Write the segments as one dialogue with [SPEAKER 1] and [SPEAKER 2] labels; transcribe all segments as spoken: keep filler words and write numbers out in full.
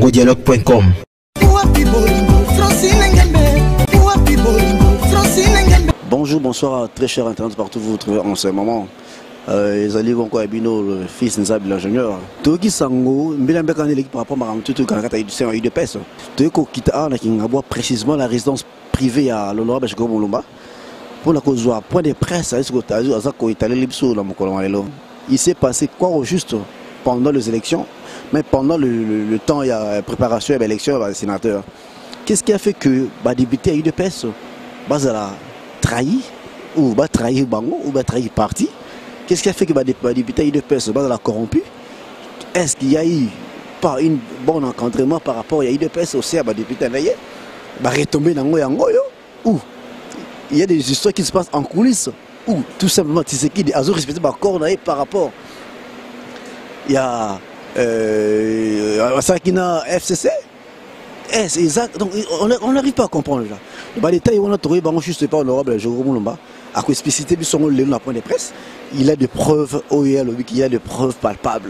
[SPEAKER 1] congodialogue point com.
[SPEAKER 2] Bonjour, bonsoir, très chers internautes partout vous vous trouvez en ce moment. Les alliés vont quoi, Ebino, le fils Nzab, l'ingénieur. Toki Sango, Mbélambeka l'équipe par rapport à tout le Canada, c'est un de pèse. Toki Kita, qui a précisément la résidence privée à l'honorable Chiko Moulumba. Pour la cause, point de presse, il s'est passé quoi au juste pendant les élections, mais pendant le, le, le temps, il y a préparation et l'élection des sénateurs. Qu'est-ce qui a fait que le député a eu de pèse? Bah, a trahi, ou bah, trahi Bango, ou bah, trahi parti. Qu'est-ce qui a fait que le député a eu de pèse? Bah, l'a corrompu. Est-ce qu'il y a eu pas une bonne encadrement par rapport à eu de pèse aussi à le député veillé? Bah, retomber dans le Yangoyo, ou il y a des histoires qui se passent en coulisses, ou tout simplement, tu sais qui a respecté par corps par rapport. Il y a euh, Sakina F C C. Eh, c'est exact. Donc, on n'arrive pas à comprendre là. Les détails, on a trouvé, juste pas honorable, Jérôme Moulumba, à quoi spécificité, le point de presse, il a des preuves, il a des preuves palpables.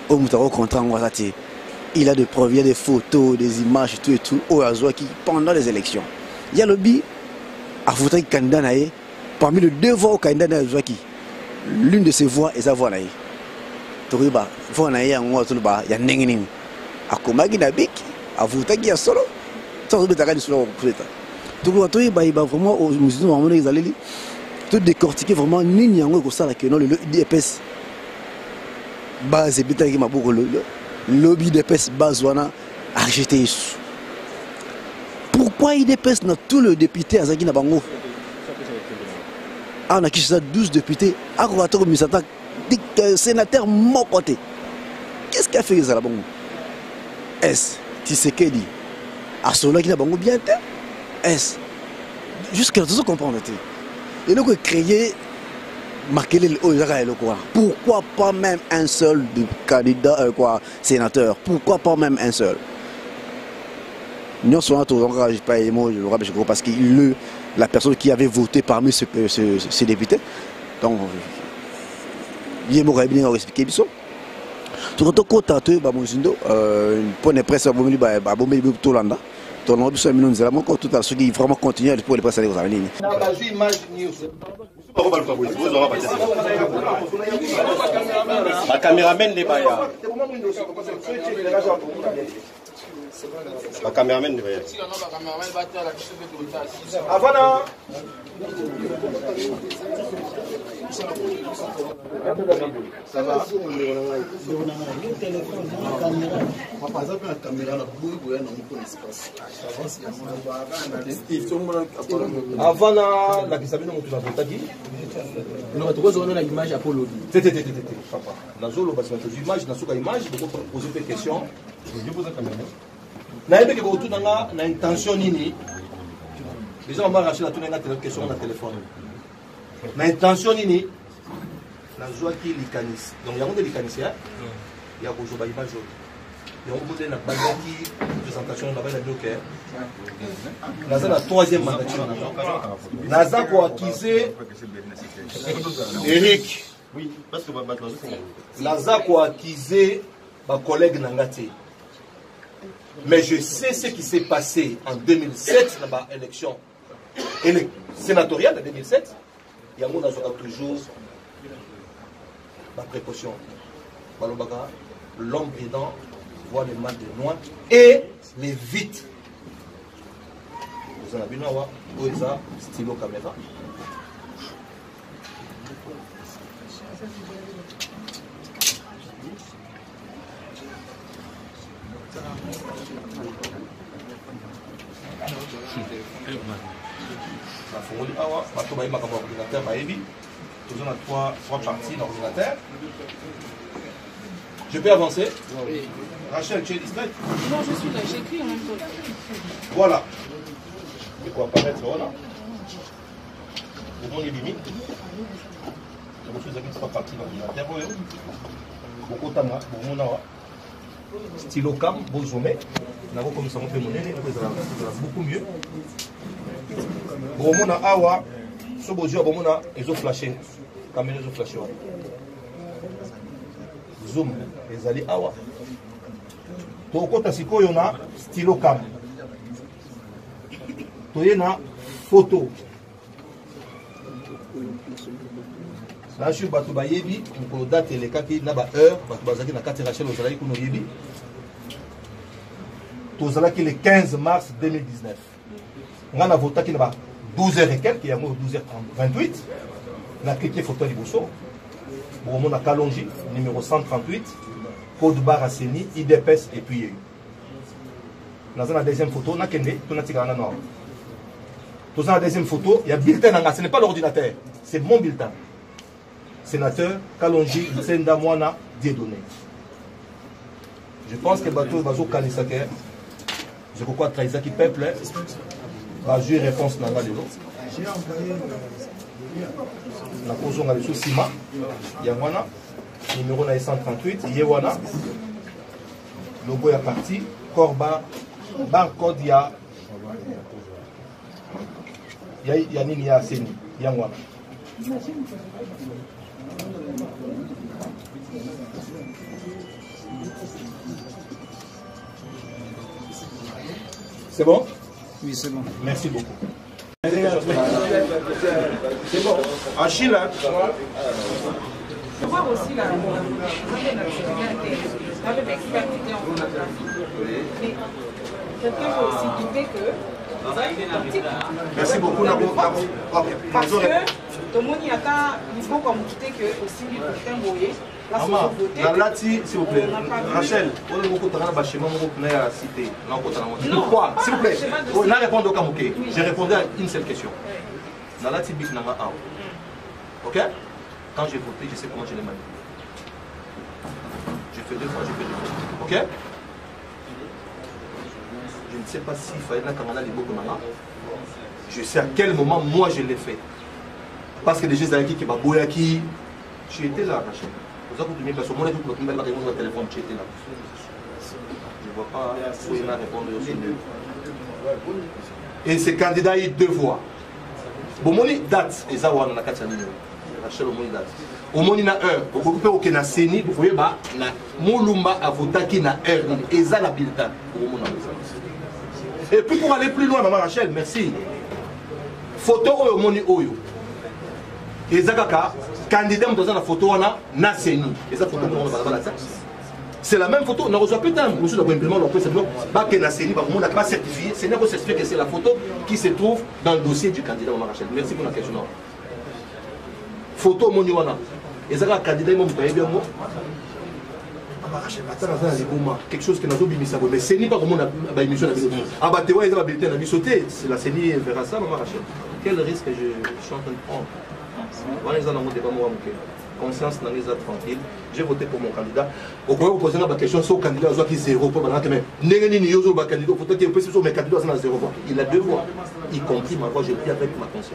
[SPEAKER 2] Il a des preuves, il y a des photos, des images, tout et tout, au qui pendant les élections. Il y a le bi, à foutre candidat, parmi les deux voix au candidat, l'une de ces voix est sa voix. Toriba, voix il y a Nengening. À Komagi Nabik, à Vouta qui a solo, sans doute à solo. Tout le monde va vraiment aux musulmans, les allés, tout décortiquer vraiment Ninyango comme ça, que non, le D P S base et bétail qui m'a beaucoup le lobby D P S base wana a rejeté. Pourquoi il D P S dans tout le député à Zagina Bango? Ah, on a qui ça douze députés, à Kovato Misata, sénateur mon côté. Qu'est-ce qu'il a fait ça là-bas? Est-ce Tshisekedi à cela qui a bango bien terre? Est-ce jusqu'à tout comprendre? Et donc créer marquer les pourquoi pas même un seul candidat euh, quoi sénateur? Pourquoi pas même un seul? Nous sommes tous pas parce que le la personne qui avait voté parmi ces ce, ce députés, donc il m'aurait bien expliqué ça. Tout le temps, bah mon zindo, pour les presse, bah bah bah bon mais tout l'anda. Ton nom est minons là, mon tout à ceux qui vraiment continuer pour les presse aller en ligne.
[SPEAKER 3] La caméraman n'est pas là. La caméraman n'est pas là.
[SPEAKER 4] Avant ça va. Avant la la qui s'appelle mon tout à dit. Non, tu vois on a l'image Apollo. Tété tété tété papa. Na zolo parce que l'image na suka image de poser des questions. Je pose la caméra. Na ebe que autour na na intention nini. Déjà on va racheter la tourner la question na téléphone. Na intention nini. La joie qui licanis. Donc il y a des licaniciens. Il y a beaucoup de image. Il y a beaucoup de la présentation de la belle bloquée. Naza la troisième mandature. Naza pour acquiser Eric. Oui, parce que Naza pour acquiser ma collègue Nangati. Mais je sais ce qui s'est passé en deux mille sept dans l'élection sénatoriale de deux mille sept. Il y a toujours la précaution. L'homme prudent voit les mal de noix et les vite. Vous en avez vu, ça, stylo caméra. Nous avons trois, trois parties d'ordinateur. Je peux avancer? Oui. Rachel, tu es discrète?
[SPEAKER 5] Non, je suis là, j'écris en même temps.
[SPEAKER 3] Voilà. De quoi apparaître voilà. Vous les limites. Vous avez trois parties d'ordinateur. Beaucoup de temps, stylo cam, beau zoomé. Nous avons comme ça, on peut monnaie, beaucoup mieux. Bon, on a awa. Ce beau jour, on a ils ont flashé. Caméra ils ont flashé. Zoom, les alliés awa. tokota sikoyo na stylo cam toye na photo là je bato bayebi mukolo date elekaki na ba heure bato bazaki na kati Rachel ozalaki kuno yebi tozalaki le quinze mars deux mille dix-neuf nga na votaki na ba douze heures et quelques yango douze heures vingt-huit na cliqué photo liboso bon on a Kalonji numéro cent trente-huit code barre Asseni I D P S et puis dans la deuxième photo na kende to na tika na noir to la deuxième photo il y a bulletin nanga ce n'est pas l'ordinateur c'est mon bulletin sénateur Kalonji Senda Mwana Dieudonné. Je pense que bateau bazo kanisake je crois trahisa qui peuple va jouer réponse nanga lelo na kozo nga leso sima ya mwana numéro na cent trente-huit yewana logo ya parti corba barcode ya ya ya nini ya Asseni ya mwana. C'est bon?
[SPEAKER 1] Oui, c'est bon.
[SPEAKER 3] Merci beaucoup. C'est bon. Achille, là.
[SPEAKER 5] Je vois aussi la avec l'expertise en photographie. Mais quelqu'un peut aussi douter que.
[SPEAKER 3] Merci beaucoup.
[SPEAKER 5] Parce que tout le monde y attend, il faut comme douter que aussi lui pour un boyer.
[SPEAKER 3] Maman, là, s'il vous plaît, Rachel, on est beaucoup de temps chez moi, on est à cité. Pourquoi? S'il vous plaît, on a répondu au Kamouké. J'ai répondu à une seule question. Dans la typique Nanga un. Ok? Quand j'ai voté, je sais comment je l'ai manipulé. J'ai fait deux fois, j'ai fait deux fois. Ok? Je ne sais pas s'il fallait la Kamana Liboko Nanga. Je sais à quel moment moi je l'ai fait. Parce que déjà, c'est qui m'a boyaki. Tu étais là, Rachel. Je ne vois pas où il a répondu aussi. Et ces candidats, ils deux voix. Bon, mon date, et ça, on a quatre numéros. Rachel, au moins date. Au moins, il y a un. Vous pouvez pas qu'il y a Seni, vous voyez, bah, Moulumba a voté qui n'a un. Et ça, la bulletin. Et puis, pour aller plus loin, maman Rachel, merci. Photo au moni oyo. Et ça, kaka. Candidat dans la photo on a Nasseni et ça photo c'est la même photo on a reçu putain monsieur le président le président bah que Nasseni bah on n'a pas certifié c'est n'est pas certifié que c'est la photo qui se trouve dans le dossier du candidat Omar Rachel. Merci pour la question. Photo moni wana et ça candidat mon pas bien moi Omar Rachel quelque chose que n'a pas bimisa mais c'est ni pas comme on a bah émission ah bah tu vois ils ont habilité la sauter c'est la Seni verra ça Omar Rachel. Quel risque je suis en train de prendre? Conscience tranquille. J'ai voté pour mon candidat. Au point où vous posez la question sur le candidat qui est zéro pour candidat. Il a deux voix, y compris ma voix, je le dis avec ma conscience.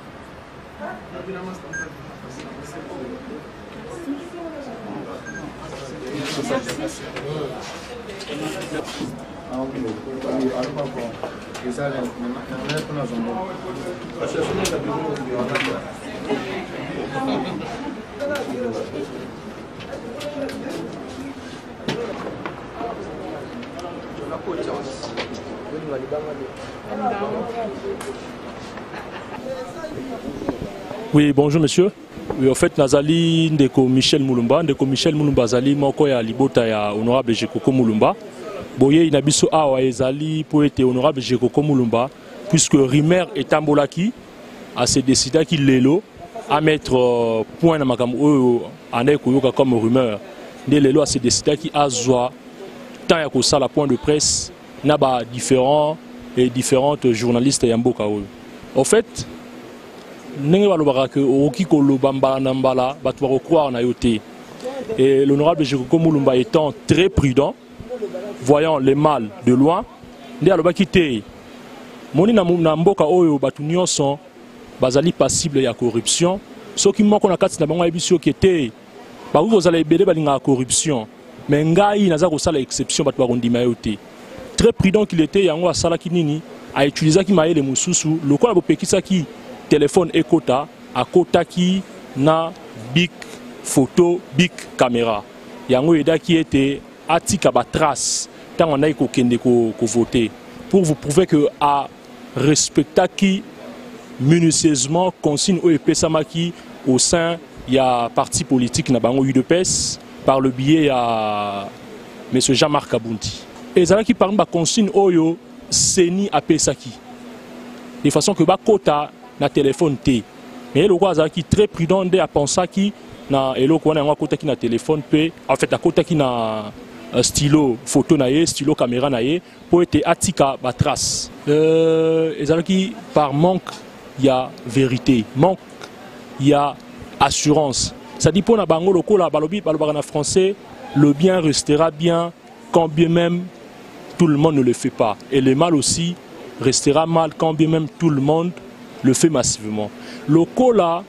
[SPEAKER 6] Oui, bonjour monsieur. Oui, en fait, Nazali Ndeko Michel Moulumba, Ndeko Michel Moulumba Zali, Moko ya Libota ya honorable Jekoko Moulumba. Boye inabiso awa ezali pour être honorable Jekoko Moulumba, puisque Rimer et Tambolaki a se décidé qu'il l'élo à mettre euh, point dans ma cam en comme rumeur. Dès l'élo a se décidé qu'il a zoa tant ya ko la point de presse naba différents et différentes journalistes yamboka. En fait, ndenge balobaka que oki koloba mbala na mbala bato ba croire na yote. Et l'honorable Jekoko Moulumba étant très prudent, voyant les mal de loin, ndé alobaki te moni na mboka oyo batu nyonso bazali passible ya corruption. Ce qui manque na kati na bango ebisio ki te ba vous allez ebele balinga corruption mais ngai naza ko sala exception batu ba kondima yote. Très prudent qu'il était yango asala kinini a utiliser ki maele mususu lokola bopekisa ki téléphone ekota akota ki na big photo big caméra yango eda ki était atika ba trace tant on a ko voter pour vous prouver que à respecter qui minutieusement consigne au Pesamaki au sein il y a parti politique na bango U D P S par le biais à M. Jean-Marc Aboundi. Et ça qui parle de consigne oyo seni à Pesaki. De façon que ba kota na téléphone T. Mais le quoi qui très prudent de à penser qui na elo ko na kota qui na téléphone P en fait à kota qui na stylo photo na ye, stylo caméra na ye pour être atika ba trace. Euh et ça qui par manque il y a vérité, manque il y a assurance. Ça dit pour na bango loko la balobi balobara na français, le bien restera bien quand bien même tout le monde ne le fait pas. Et le mal aussi restera mal quand bien même tout le monde le fait massivement. Loko là,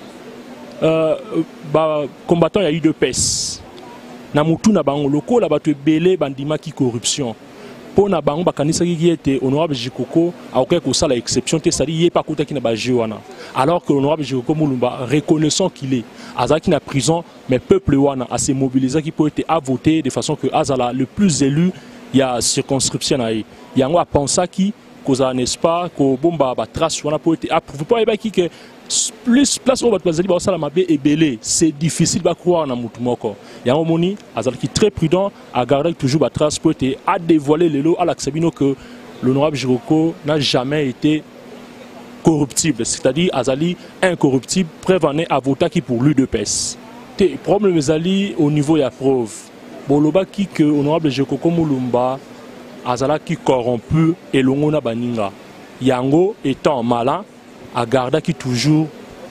[SPEAKER 6] euh, bah, combattant il y a eu de pèse. Na mutu na bango loko là ba te belé bandima qui corruption. Pour na bango bakanisa qui était honorable Jikoko a aucun ko ça la exception te sali yé pas kota ki na ba jewana. Alors que l'honorable Jikoko Mulumba reconnaissant qu'il est azaki na prison mais peuple wana a se mobiliser qui peut être à voter de façon que azala le plus élu il y a circonscription na yi. Yango a pensé qui cause n'est-ce pas ko bomba ba trace wana peut être approuvé pas ba qui que plus place au bazali ba sala mabe et belé c'est difficile ba croire na mutu moko. Yango moni azalaki très prudent à garder toujours ba trace pour être à dévoiler les lots à l'axabino que l'honorable Jiroko n'a jamais été corruptible, c'est-à-dire azali incorruptible, prévané à voter qui pour l'U D P S. Le problème azali au niveau de la preuve. Boloba qui que l'honorable Jiroko Mulumba azala qui corrompu et l'ongona baninga. Yango étant malin à garder qui toujours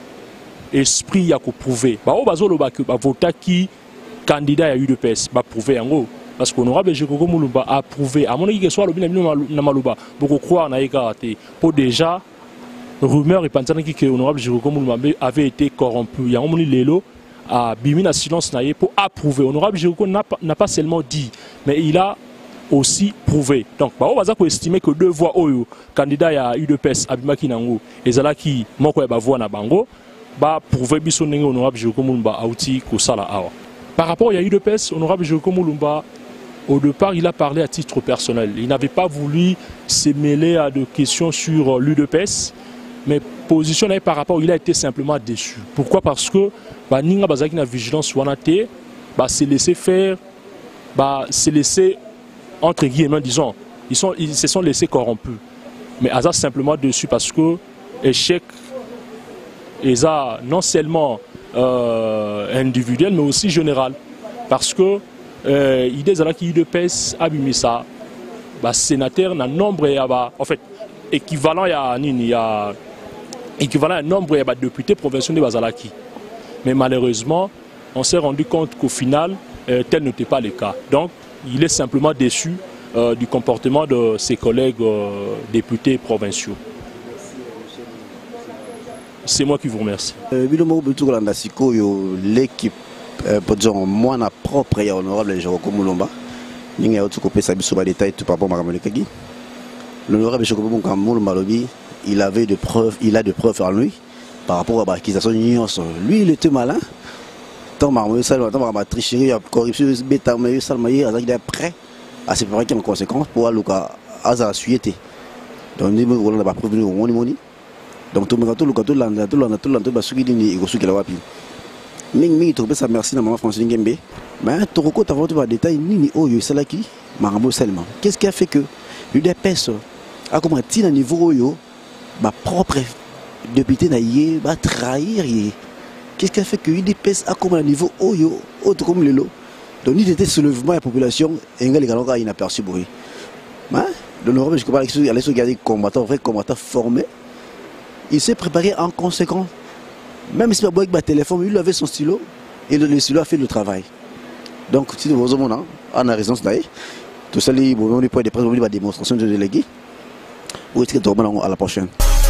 [SPEAKER 6] esprit à prouver. Bah au bazo loba que ba voter qui candidat à U D P S ba prouver yango parce que l'honorable Jiroko Mulumba a prouvé à mon avis que soit le bien na maluba beaucoup croire na écarté pour déjà rumeur et pensant que l'honorable Jiroko Mulumba avait été corrompu. Yango moni lelo a bimina silence na pour approuver. Honorable Jiroko n'a pas seulement dit mais il a aussi prouvé. Donc, bah, on va estimer que deux voix oyo candidat à U D P S abimaki nango et zala qui moko ya ba voix na bango ba prouver biso ndenge honorable Jiroko Mulumba auti ko sala awa. Par rapport à U D P S, honorable Jiroko Mulumba au départ il a parlé à titre personnel. Il n'avait pas voulu se mêler à des questions sur l'U D P S mais positionné par rapport il a été simplement déçu. Pourquoi? Parce que bah ninga bazaki na vigilance wana te bah se laisser faire bah se laisser entre guillemets, disons, ils, sont, ils se sont laissés corrompus. Mais Aza simplement dessus parce que échec est non seulement euh, individuel, mais aussi général. Parce que euh, l'idée de qui U D P S a mis ça, bah, sénateur, n'a nombre, en fait, équivalent à il y a équivalent à un nombre de députés provinciaux de Bazalaki. Mais malheureusement, on s'est rendu compte qu'au final, euh, tel n'était pas le cas. Donc, il est simplement déçu euh, du comportement de ses collègues euh, députés provinciaux. C'est moi qui vous remercie.
[SPEAKER 2] L'équipe, moi, ma propre et honorable Jiroko Mulumba, l'honorable Jiroko Mulumba, il avait de preuves, il a de preuves en lui par rapport à l'accusation de l'union. Lui, il était malin. Tant ma tricherie, la corruption, bêta, mais il est prêt à se préparer en conséquence pour aller à la suite. Donc, on n'a pas prévenu au monde. Donc, tout le monde, tout le monde, tout le monde, tout le monde, tout le monde, tout le monde, Ning mi trouve ça merci na maman Francine Ngembe. Mais Toroko t'as vu des détails ni oh yo salaki marambo seulement. Qu'est-ce qui a fait que l'U D P S a comment à niveau yo ma propre député na yé va trahir yé. Qu'est-ce qui a fait que l'U D P S a comment à niveau oh yo autre comme le lot. Donc il était soulèvement de la population et les galons a inaperçu bruit. Mais l'honorable je comprends qu'il allait se garder combattant vrai combattant formé. Il s'est préparé en conséquence. Même si avec le téléphone, il avait son stylo et le stylo a fait le travail. Donc, si vous avez on a raison, tout ça, il y a des démonstrations de délégués. Ou est-ce que à la prochaine.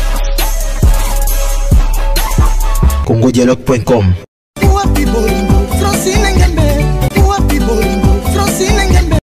[SPEAKER 1] Congo Dialogue point com